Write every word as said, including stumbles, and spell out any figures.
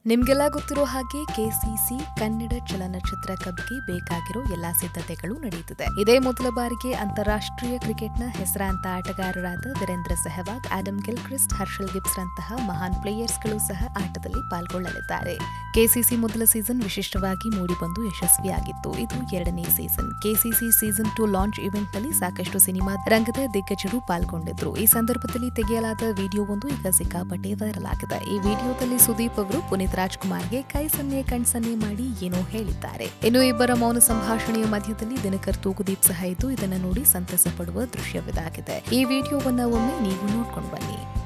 ನಿಮ್ಗೆಲ್ಲ ಗೊತ್ತಿರೋ ಹಾಗೆ ಕೆಸಿಸಿ ಕನ್ನಡ ಚಲನಚಿತ್ರ ಕಬ್ಗೆ ಬೇಕಾಗಿರೋ ಎಲ್ಲಾ ಸಿದ್ಧತೆಗಳು ನಡೆಯುತ್ತಿದೆ. ಇದೇ ಮೊದಲ ಬಾರಿಗೆ ಅಂತಾರಾಷ್ಟ್ರೀಯ ಕ್ರಿಕೆಟ್ನ ಹೆಸರಾಂತ ಆಟಗಾರರಾದ Virendra Sehwag, Adam Gilchrist, Herschelle Gibbs ರಂತಹ ಮಹಾನ್ ಪ್ಲೇಯರ್ಸ್ಗಳು ಸಹ ಆಟದಲ್ಲಿ ಪಾಲ್ಗೊಳ್ಳಲಿದ್ದಾರೆ. ಕೆಸಿಸಿ ಮೊದಲ ಸೀಸನ್ ವಿಶಿಷ್ಟವಾಗಿ ಮೂಡಿಬಂದು ಯಶಸ್ವಿಯಾಗಿತ್ತು. ಇದು ಎರಡನೇ season. KCC season two launch ಇವೆಂಟ್ನಲ್ಲಿ ಸಾಕಷ್ಟು ಸಿನಿಮಾ ರಂಗದ ದಿಗ್ಗಜರು ಪಾಲ್ಗೊಂಡಿದ್ರು. ಈ ಸಂದರ್ಭದಲ್ಲಿ ತೆಗೆಯಲಾದ ವಿಡಿಯೋವೊಂದು ಈಗ ಸಿಕ್ಕಾಪಟ್ಟೆ ವೈರಲ್ ಆಗಿದೆ. ಈ ವಿಡಿಯೋದಲ್ಲಿ ಸುದೀಪ್ ಅವರು ಪುನೀತ್ ರಾಜ್ಕುಮಾರ್ಗೆ ಕೈ ಸನ್ನೆ ಕಣ್ಸನ್ನೆ ಮಾಡಿ ಏನೋ ಹೇಳಿದ್ದಾರೆ. ಇನ್ನು ಇಬ್ಬರ ಮೌನ ಸಂಭಾಷಣೆಯ ಮಧ್ಯದಲ್ಲಿ ದಿನಕರ್ ತೂಗುದೀಪ್ ಸಹ ಇದ್ದು ಇದನ್ನು ನೋಡಿ ಸಂತಸ ಪಡುವ ದೃಶ್ಯವಿದಾಗಿದೆ. ಈ ವಿಡಿಯೋವನ್ನ ಒಮ್ಮೆ ನೀವು ನೋಡ್ಕೊಂಡು ಬನ್ನಿ.